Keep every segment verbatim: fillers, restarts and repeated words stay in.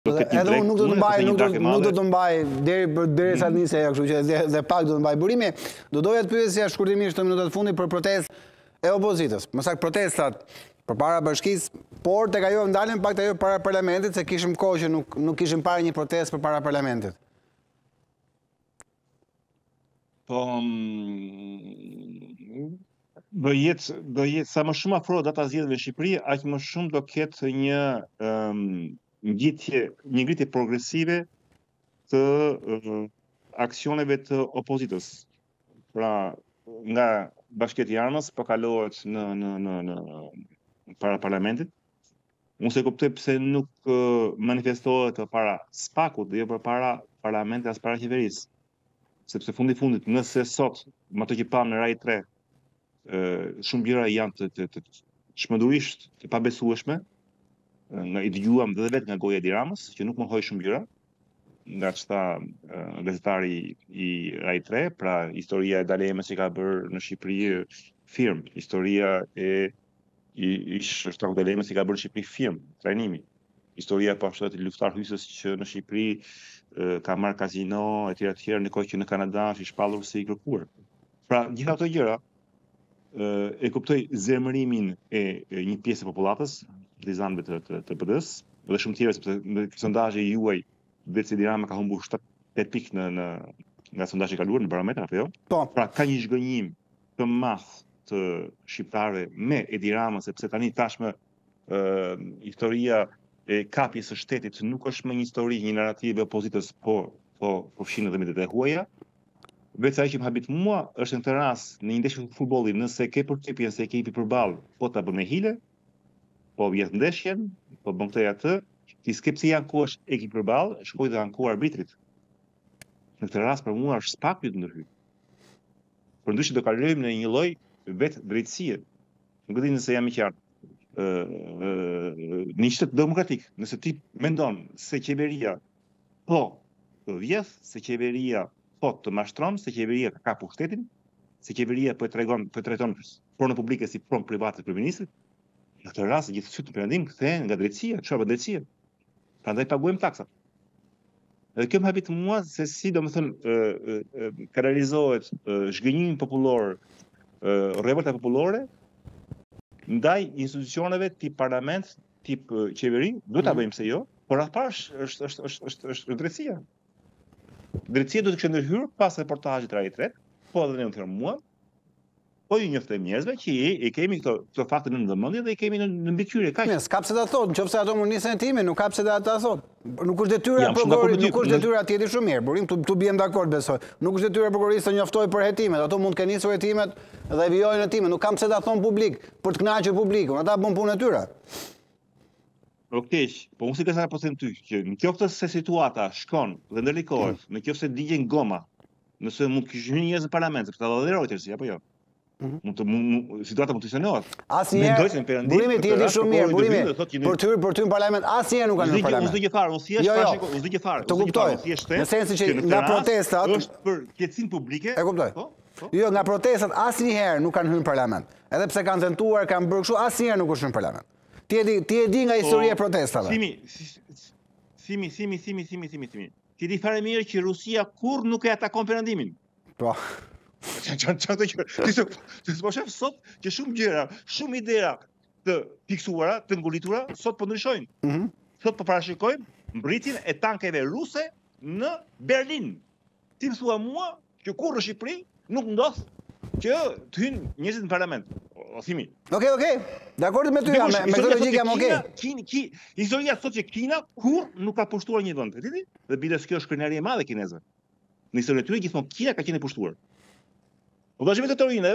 Edhe unë nuk do të mbaj, nuk do, nuk do të mbaj deri derisa të nisë ajo, kështu që dhe, dhe pak do të mbaj burimi. Do doja të pyesja shkurtimisht në minutat e fundit për protestë e opozitës. Më saktë protestat përpara bashkisë, por tek ajo ndalen pak ajo para parlamentit, se kishim kohë që nuk nuk kishim parë një protestë përpara parlamentit. Po do jetë do jetë sa më shumë afro data zgjedhjeve në Shqipëri, aq më shumë do ketë një um, ngjitje, një ngritje progresive të uh, aksioneve të opozitës. Pra, nga Bashkia e Tiranës po kalohet në në në në para parlamentit. Unë se kuptoj pse nuk uh, manifestohet para spakut dhe jo përpara parlamentit as para qeverisë. Sepse fundi fundit, nëse sot, më ato që pam në Rai tre, uh, shumë gjëra janë të, të, të, të shmëdurisht të pabesueshme, nga i dëgjuam dhe vetë nga goja e Edi Ramës, që nuk mohoi shumë gjëra, nga çta uh, gazetari i Rai tre, pra historia e Dalemës që ka bërë në Shqipëri firm, historia e i ish shtaku Dalemës që ka bërë në Shqipëri firm, trajnimi. Historia po ashtu të luftar hysës që në Shqipëri uh, ka marrë kazino e tjera të tjera, ndërkohë që në Kanada është i shpallur si i kërkuar. Pra, gjitha ato gjëra uh, e kuptoj zemërimin e, e një pjesë e popullatës, partizanëve të, të, të P D-s, dhe shumë tjerë, sepse në sondazhe juaj vetë se Edi Rama ka humbur shtatë tetë pikë në, në nga sondazhe kaluar në barometër apo jo? Po. Pra ka një zhgënjim të madh të shqiptarëve me Edi Ramën, sepse tani tashmë uh, historia e kapjes së shtetit nuk është më një histori, një narrativ e opozitës, po po po fshin edhe mediat e huaja. Vetë ai që më habit mua është në të rast në një ndeshje futbolli, nëse ke përtypjen se ekipi përballë po ta bën me hile, po vjet ndeshjen, po bën këtë atë, ti s'ke pse janë ku është ekip përballë, shkoj dhe anku arbitrit. Në këtë rast për mua është spaku të ndërhyj. Përndryshe do kalojmë në një lloj vetë drejtësie. Nuk e di nëse jam i qartë. Ë në një shtet demokratik, nëse ti mendon se qeveria po të vjedh, se qeveria po të mashtron, se qeveria ka pushtetin, se qeveria po e tregon, po e trajton pronën publike si pronë private për ministrit, në këtë rast gjithë sytë në perëndim kthehen nga drejtësia, çfarë drejtësia. Prandaj paguajmë taksat. Dhe kjo më habit mua se si domethënë ka realizohet zhgënjimi popullor, revolta popullore ndaj institucioneve tip parlament, tip qeveri, duhet ta bëjmë se jo, por atë parash është është është është është drejtësia. Drejtësia duhet të kishte ndërhyrë pas reportazhit Rai tre, po edhe ne u them mua, po ju njoftojmë njerëzve që i, i kemi këto, këto fakte në ndërmendje dhe i kemi në, në mbikëqyrje. Kaq. S'ka pse ta thotë, nëse ato mund nisën time, nuk ka pse ta thotë. Nuk është detyra e prokurorit, nuk është detyra atij shumë mirë. Burim, tu, tu biem dakord besoj. Nuk është detyra e prokurorisë të njoftojë për hetimet. Ato mund të kenë nisur hetimet dhe vijojnë hetimet. Nuk kam pse ta thon publik për të kënaqur publikun. Ata bën punën e tyre. Okej, po unë si ka po them ty që në qoftë se situata shkon dhe ndërlikohet, në qoftë se digjen goma, nëse mund të kishë njerëz në parlament, sepse ata dhe Reuters apo jo. Mund të mund, situata mund të shënohet. Asnjëherë. Burimi ti e di shumë mirë, burimi. Për ty për ty në parlament asnjëherë nuk kanë në parlament. Unë s'do gjë fare, unë thjesht tash, unë s'do gjë fare. Të kuptoj. Në sensin që nga protestat është për qetësinë publike. E kuptoj. Jo, nga protestat asnjëherë nuk kanë hyrë në parlament. Edhe pse kanë tentuar, kanë bërë kështu, asnjëherë nuk është hyrë në parlament. Ti e di, ti e di nga historia e protestave. Simi, simi, simi, simi, simi, simi, simi. Ti di fare mirë që Rusia kurrë nuk e atakon perëndimin. Po. Çfarë që ti s'po shef sot që shumë gjëra, shumë idera të fiksuara, të ngulitura sot po ndryshojnë. Mhm. Sot po parashikojmë mbritjen e tankeve ruse në Berlin. Ti më thua mua që kurrë në Shqipëri nuk ndodh që të hyjnë njerëzit në parlament. O thimi. Okej, okej. Dakord me ty jam, me këtë logjikë jam okej. Kina, Kina, historia thotë që Kina kurrë nuk ka pushtuar një vend. E di? Dhe biles kjo është krenarie e madhe e kinezëve. Në historinë e tyre gjithmonë Kina ka qenë e pushtuar. Po vazhdimit të teorinëve,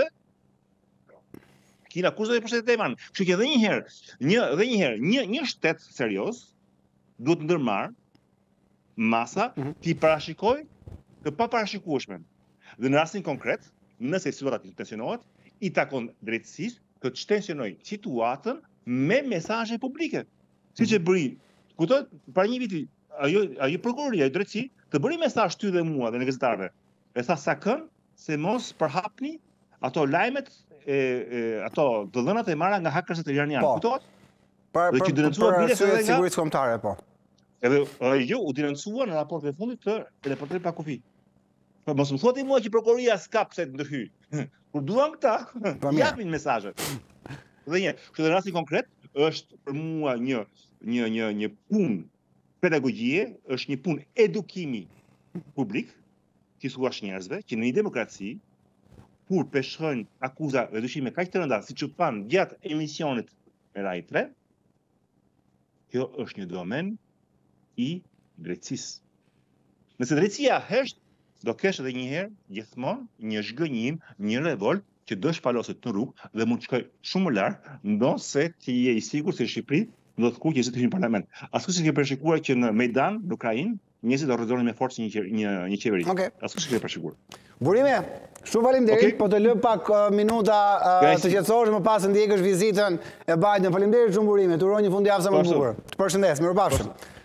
Kina kush do të pushtetet e Taiwan. Kështu që edhe një herë, një edhe një herë, një një shtet serioz duhet ndërmarr masa ti parashikoj të paparashikueshme. Dhe në rastin konkret, nëse situata tensionohet, i takon drejtësisë të tensionoj situatën me mesazhe publike. Siç e bëri, kuptohet, para një viti, ajo ajo prokuroria, ajo drejtësi të bëri mesazh ty dhe mua dhe në gazetarëve. E tha sa kën se mos përhapni ato lajmet e, e ato të dhënat e marra nga hakerët iranianë. Po. Kuptohet? Për Dhe që për denoncuar për biles edhe arsye nga sigurisë kombëtare, po. Edhe jo u denoncua në raportin e fundit të reporterit pa kufi. Po mos më thotë mua që prokuroria s'ka pse të ndryhy. Kur duan këta, japin mesazhet. Dhe një, kështu në rastin konkret është për mua një një një një punë pedagogjie, është një punë edukimi publik, që thuash njerëzve që në një demokraci kur peshojnë akuza dhe dyshime kaq të rënda, siç u than gjatë emisionit me Rai tre, kjo është një domen i drejtësisë. Nëse drejtësia hesht, do kesh edhe një herë gjithmonë një zhgënjim, një revolt që do shpaloset në rrugë dhe mund të shkoj shumë më lart, ndonse ti je i sigurt se në Shqipëri do të kuqë të hyjnë në parlament. Askush s'e ke përshikuar që në Mejdan, në Ukrainë, njerëzit do rrëzonin me forcë një një një qeveri. Okay. Askush s'e ke përshikuar. Burime, shumë faleminderit, Okay. po të lë pak uh, minuta uh, të qetësohesh, më pas ndjekësh vizitën e Biden. Faleminderit shumë Burime, të uroj një fundjavë sa më të bukur. Të përshëndes, mirupafshim.